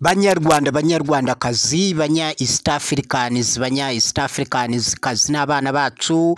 Banyarwandakazi, banya East Africans kazi n'abana bacu,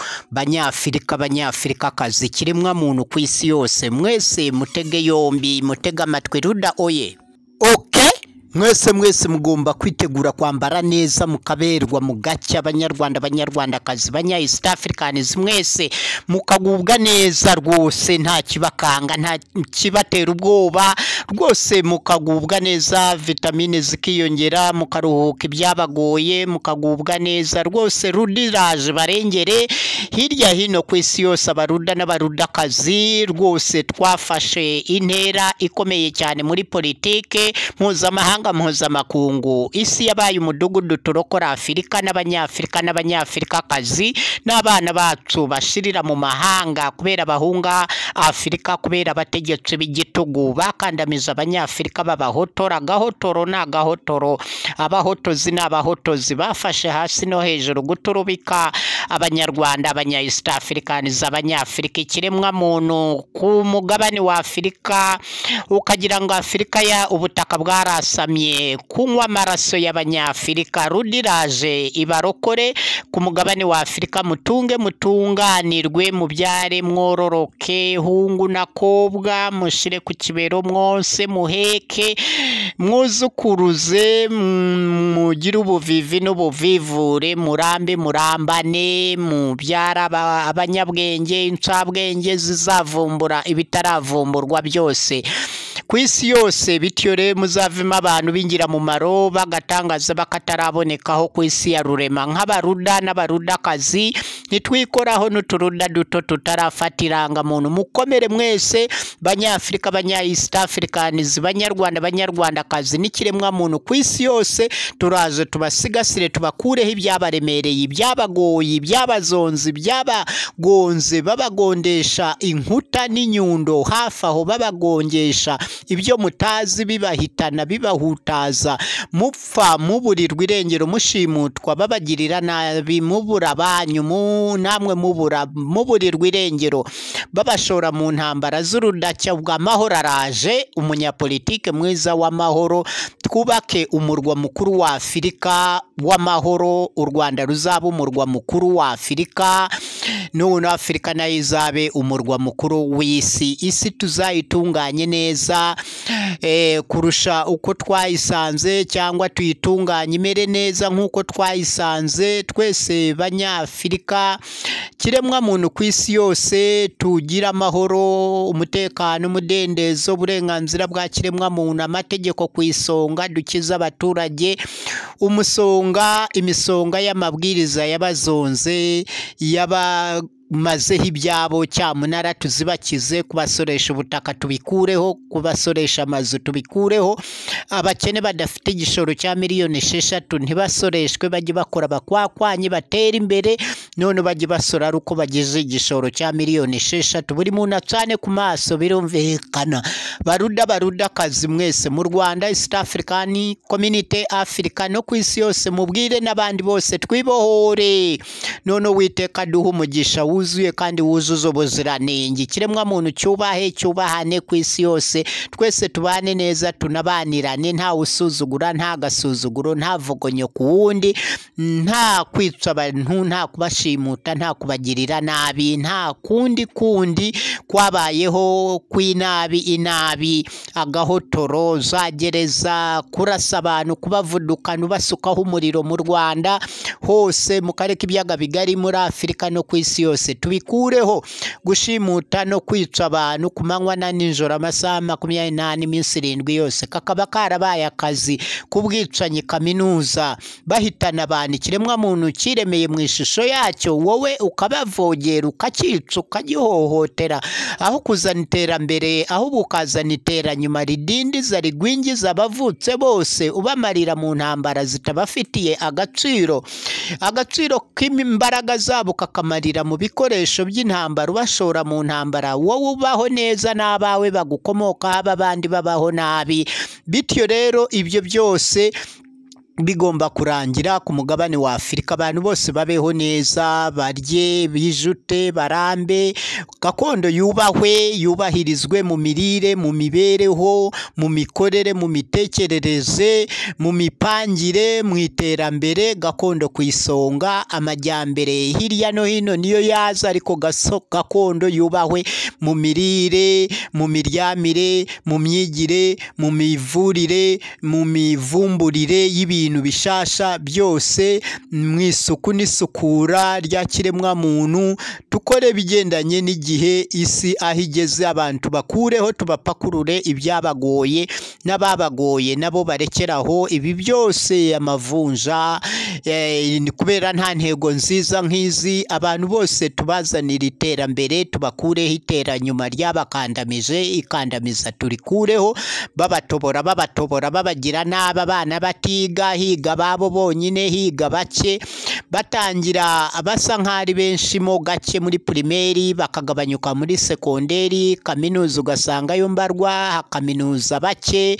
banyafrika kazi, kiremwa muntu ku isi yose, mwese mutege yombi, mutega amatwi RUDA oye. Okay, mwese mugomba kwitegura kwambara neza mukaberwa mugacya. Banyarwandakazi, banya East Africans, mwese mukagubwa neza rwose, nta kibakanga, nta kibatera ubwoba rwose, mukagubwa neza, vitamine zikiyongera, mukaruhuka ibyabagoye, mukagubwa neza rwose. RUDA iraje barengere hirya hino ku isi yose, abaruda n'abarudakazi rwose. Twafashe intera ikomeye cyane muri politike mpuzamakungu. Isi yabaye umudugudu turokora Afurika n'abanyafrikakazi n'abana bacu bashirira mu mahanga kubera bahunga Afurika, kubera abategetsi b'igitugu bakandamiza abanyafrika babahotora. Gahotoro na gahotoro, abahotozi n'abahotozi bafashe hasi no hejuru guturubika abanyarwanda, abanya East Africans, abanyafrika, ikiremwa muntu ku mugabane wa Afurika. Ukagira ngo Afurika ya ubutaka bwarasamye kunywa amaraso y'abanyafrika. RUDA iraje ibarokore ku mugabane wa Afurika, mutunganirwe, mubyare, mwororoke, hungu na kobwa, mushire ku kibero mwose, muheke, mwuzukuruze, mugire ubuvivi n'ubuvivure, murambane, mubyara abanyabwenge, incabwenge zizavumbura ibitaravumburwa byose ku isi yose. Bityo rero muzavima abantu bingira mu maro bagatangaza bakatarabonekaho ku isi ya rurema. Nk'abaruda n'abarudakazi nitwikoraho n'uturuda duto tutarafatiranga muntu. Mukomere mwese banyafrika, banya East Africans, banyarwandakazi n'ikiremwa muntu ku isi yose. Turaje tubasigasire, tubakureho ibyabaremereye, ibyabagoye, ibyabazonzi, byabagonze, babagondesha inkuta n'inyundo hafi aho, babagongesha ibyo mutazi, bibahitana, bibahutaza, mupfa, muburirwa irengero, mushimutwa, babagirira nabi, mubura banyu, namwe muburirwa irengero, babashora mu ntambara z'urudacya. Bw'amahoro araje, umunyapolitike mwiza w'amahoro. Twubake umurwa mukuru wa Afurika w'amahoro. U Rwanda ruzaba umurwa mukuru wa Afurika, none Afurika nayo izabe umurwa mukuru w'isi. Isi tuzayitunganye neza kurusha uko twayisanze, cyangwa tuyitunganye imere neza nk'uko twayisanze. Twese banyafrika, kiremwa muntu ku isi yose, tugira amahoro, umutekano, umudendezo, uburenganzira bwa kiremwa muntu, amategeko ku isonga, dukiza abaturage imisonga y'amabwiriza y'abazonze, mazeho ibyabo cyamunara tuzibakize, kubasoresha ubutaka tubikureho, kubasoresha amazu tubikureho. Abakene badafite igishoro cya miliyoni 6 ntibasoreshwe, bajye bakora bakwakwanye, batera imbere, none bajye basora uko bagize igishoro cya miliyoni 6. Buri muntu acane ku maso, birumvikana. Barudakazi mwese mu Rwanda, East African Community, Africa no ku isi yose, mubwire n'abandi bose twibohore. None Uwiteka duha umugisha wuzuye kandi wuzuza ubuziranenge. Kiremwa muntu cyubahane ku isi yose. Twese tubane neza, tunabanirane, nta usuzugura, nta gasuzuguro, nta vugonyo ku wundi, nta kwitsa abantu, nta kubashimuta, nta kubagirira nabi, nta kundi kwabayeho inabi, agahotoro, zagereza, kurasa abantu, kubavudukana, ubasukaho umuriro mu Rwanda hose, mukareka ibyaga bigari muri Afurika no ku isi yose. Tubikureho gushimuta no kwica abantu ku manywa na nijoro, amasaha 28 iminsi 7 yose. Kakaba karabaye akazi kubwicanyi kaminuza, bahitana abantu. Kiremwa muntu kiremeye mu ishusho yacyo, wowe ukabavogera, ukakica, ukagihohotera, aho kuzana iterambere, aho bukazana iteranyuma ridindiza, rigwingiza abavutse bose, ubamarira mu ntambara zitabafitiye agaciro k'imbaraga zabo, kakamarira mu bikoresho by'intambara, ubashora mu ntambara. Wowe ubaho neza, n'abawe bagukomoka abandi babaho nabi. Bityo rero ibyo byose bigomba kurangira ku mugabane wa Afurika, abantu bose babeho neza, barye bijute, barambe, gakondo yubahwe, yubahirizwe mu mirire, mu mibereho, mu mikorere, mu mitekerereze, mu mipangire, mu iterambere, gakondo ku isonga. Amajyambere hirya no hino niyo yaza, ariko gakondo yubahwe mu mirire, mu miryamire, mu myigire, mu mivurire, mu mivumburire y'ibintu bishasha byose, mu isuku n'isukura rya kiremwa muntu. Tukore bigendanye n'igihe isi aho igeze, abantu bakureho, tubapakurure ibyabagoye, n'ababagoye nabo barekeraho ibi byose, amavunja, kubera nta ntego nziza nk'izi. Abantu bose tubazanira iterambere, tubakureho iteranyuma ryabakandamije, ikandamiza turikureho, babatobora babagira nabi, abana batiga, higa babo bonyine, higa bake, batangira basa nk'ari benshi mo gake muri primeri, bakagabanyuka muri sekonderi, kaminuza ugasangayo mbarwa, kaminuza bake.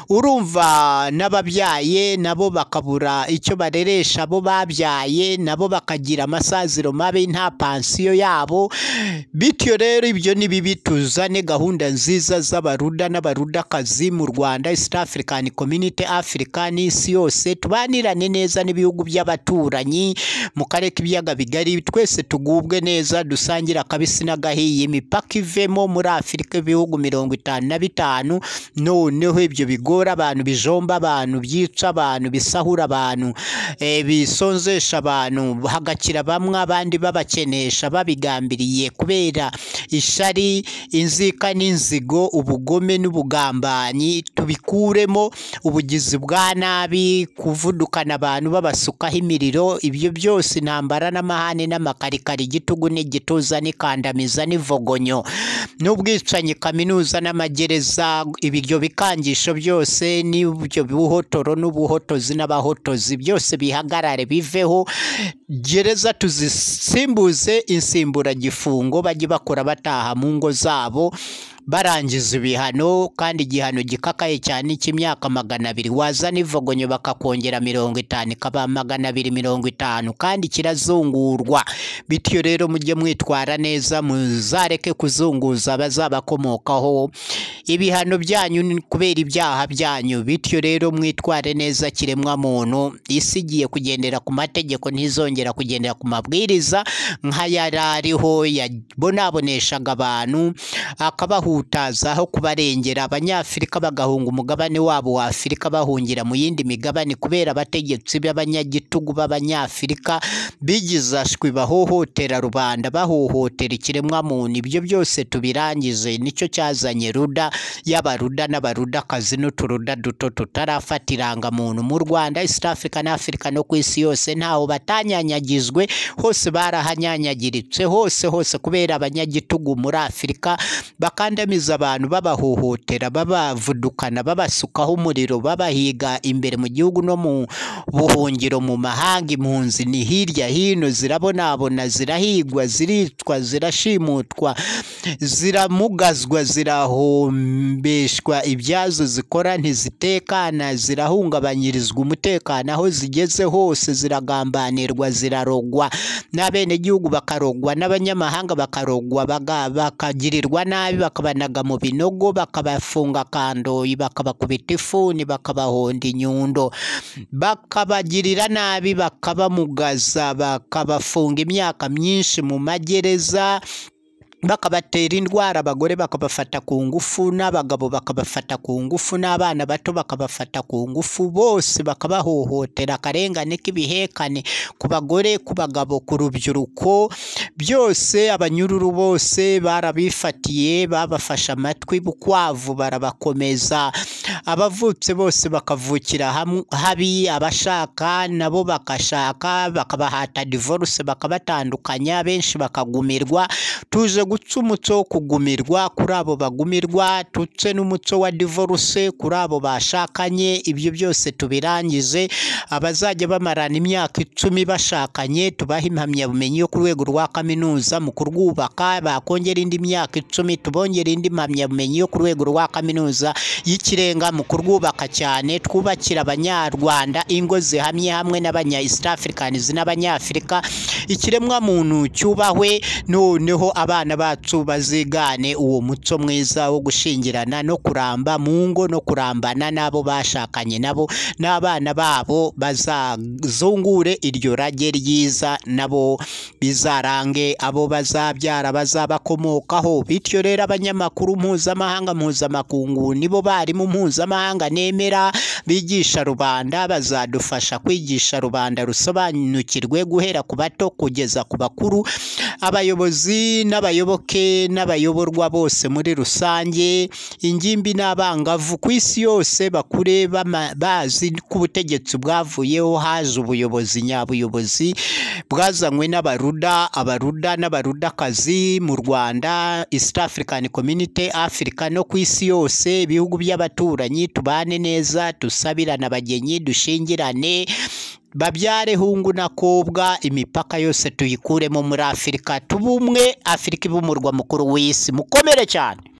Urumva n'ababyaye nabo bakabura icyo bareresha abo babyaye, nabo bakagira amasaziro mabi, nta pansiyo yabo. Bityo rero ibyo ni bibi. Tuzane gahunda nziza z'abaruda n'abarudakazi mu Rwanda, East African Community, Africa n'isi yose, tubanirane neza n'ibihugu by'abaturanyi mu karere k'ibiyaga bigari. Twese tugubwe neza, dusangira akabisi n'agahiye, imipaka ivemo muri Afurika ibihugu 55. Noneho ibyo bigora abantu, bijomba abantu, byica abantu, bisahura abantu, bisonzesha abantu, hagakira bamwe abandi babakenesha, babigambiriye kubera ishari, inzika n'inzigo, ubugome n'ubugambanyi. Tubikuremo ubugizi bwa nabi, kuvudukana abantu babasukaho imiriro. Ibyo byose intambara n'amahane n'amakarikari, igitugu n'igituza n'ikandamiza n'ivogonyo n'ubwicanyi, kaminuza n'amagereza, ibyo bikangisho byose n'ibyo buhotoro n'ubuhotozi n'abahotozi byose bihagarare, biveho. Gereza tuzisimbuze insimburagifungo, bajye bakora bataha mu ngo zabo, barangiza ibihano, kandi igihano gikakaye cyane cy'imyaka 200, wazana ivogonyo bakakongera 50, ikaba 250, kandi kirazungurwa. Bityo rero mujye mwitwara neza, muzareke kuzunguza abazabakomokaho ibihano byanyu kubera ibyaha byanyu. Bityo rero mwitware neza kiremwa muntu. Isi igiye kugendera ku mategeko, ntizongera kugendera ku mabwiriza nk'ayariho yabonaboneshaga abantu, akabahutazaho kubarengera. Abanyafurika bagahunga umugabane wabo wa Afurika, bahungira mu yindi migabane kubera abategetsi b'abanyagitugu b'Abanyafurika bigize ashwi, bahohotera rubanda, bahohotera ikiremwa muntu. Ibyo byose tubirangize. Nicyo cyazanye ruda y'abaruda n'abarudakazi n'uturuda duto tutarafata irangamuntu mu Rwanda, East Africa n'Afrika no ku isi yose. Ntaho batanyanyagizwe, hose barahanyanyagiritse, hose kubera abanyagitugu muri Afurika bakandamiza abantu, babahohotera, babavudukana, babasukaho umuriro, babahiga imbere mu gihugu no mu buhungiro mu mahanga. Impunzi ni hirya hino, zirabonabona, zirahigwa, ziricwa, zirashimutwa, ziramugazwa, zirahombeshwa ibyazo zikora, ntizitekana, zirahungabanyirizwa umutekano aho zigeze hose, ziragambanirwa, zirarogwa, n'abenegihugu bakarogwa, n'abanyamahanga bakarogwa, bakagirirwa nabi, bakabanaga mu binogo, bakabafunga kandoyi, bakabakubita ifuni, bakabahonda inyundo, bakabagirira nabi, bakabamugaza, bakabafunga imyaka myinshi mu magereza, bakabatera indwara. Abagore bakabafata ku ngufu, n'abagabo bakabafata ku ngufu, n'abana bato bakabafata ku ngufu, bose bakabahohotera. Akarengane k'ibihekane ku bagore, ku bagabo, ku rubyiruko, byose abanyururu bose barabifatiye, babafasha amatwi bukwavu, barabakomeza. Abavutse bose bakavukira habi, abashaka nabo bakashaka, bakabahata divorce, bakabatandukanya, benshi bakagumirwa. Tuje guca umuco wo kugumirwa kuri abo bagumirwa, tuce n'umuco wa divorce kuri abo bashakanye. Ibyo byose tubirangize. Abazajya bamarana imyaka 10 bashakanye tubaha impamyabumenyi yo ku rwego rwa kaminuza mu kurwubaka, bakongera indi myaka 10 tubongera indi mpamyabumenyi yo ku rwego rwa kaminuza y'ikirenga mu kurwubaka cyane. Twubakira abanyarwanda ingo zihamye hamwe n'abanya East Africans n'abanyafrika, ikiremwa muntu cyubahwe. Noneho abana bacu bazigane uwo muco mwiza wo gushingirana no kuramba mu ngo no kurambana n'abo bashakanye nabo, n'abana babo bazazungure iryo rage ryiza, nabo bizarange abo bazabyara bazabakomokaho. Bityo rero abanyamakuru mpuzamakungu nibo barimu mpuzamahanga nemera bigisha rubanda, bazadufasha kwigisha rubanda rusobanukirwe guhera ku bato kugeza ku bakuru, abayobozi n'abayoboke n'abayoborwa bose muri rusange, ingimbi n'abangavu ku isi yose bakure bazi ko ubutegetsi bwavuyeho, haje ubuyobozi nyabuyobozi bwazanywe abaruda n'abarudakazi mu Rwanda, East African Community, Africa no ku isi yose, ibihugu by'abaturanyi tubane neza, dusabirana abagenyi, dushingirane, babyare hungu na kobwa, imipaka yose tuyikuremo muri Afrika, tubumwe, Afrika ibe umurwa mukuru w'isi. Mukomere cyane.